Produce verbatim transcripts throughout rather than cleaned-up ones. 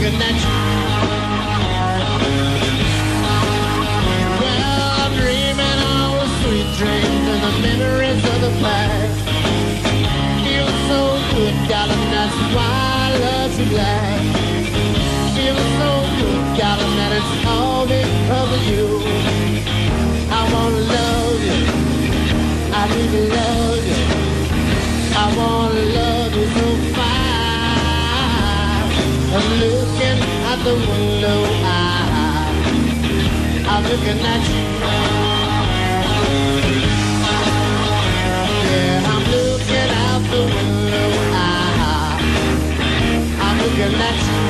looking at you. Well, I'm dreaming all the sweet dreams and the memories of the past. Feels so good, darling, that's why I love to laugh. Feels so good, darling, that it's all because of you. I wanna love you, I need to love you. I wanna love you so fine. I'm looking at the window, I, I'm looking at you. Yeah, I'm looking out the window, I, I'm looking at you.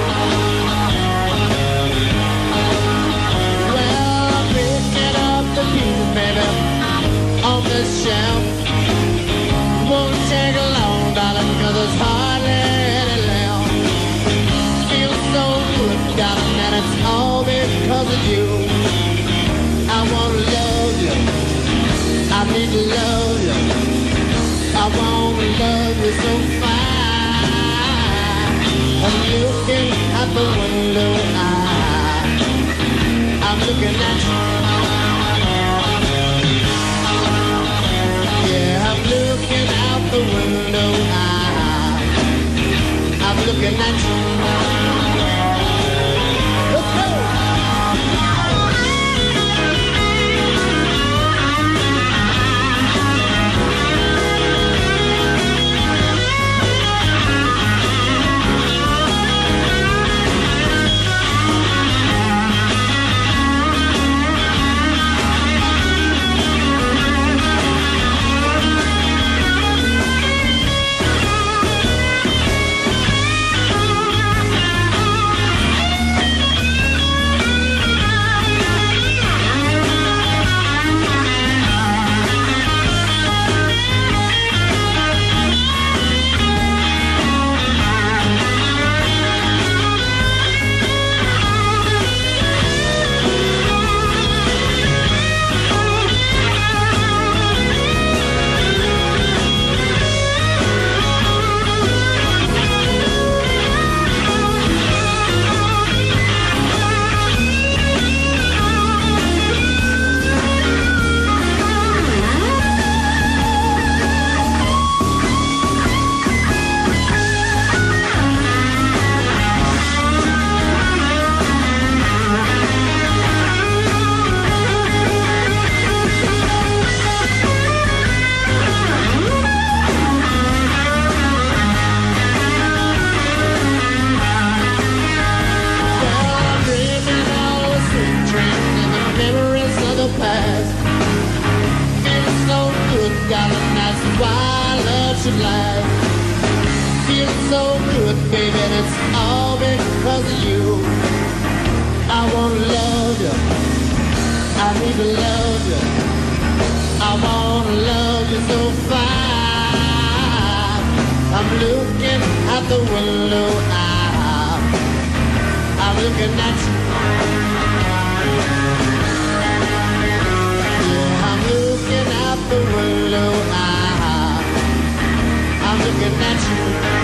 Well, I'm picking up the pieces, baby, on the shelf. Won't take long, darling, cause there's hardly any left. Feels so good, darling, and it's all because of you. I wanna love you, I need to love you. I wanna love you so fine. I'm looking at the window, I, I'm looking at you. Yeah, I'm looking out the window, I, I'm looking at you. Let's go! Feels so good, baby, and it's all because of you. I wanna love you, I need to love you. I wanna love you so fine. I'm looking out the window, I, I'm looking at you. Yeah, I'm looking out the window, I, I'm looking at you.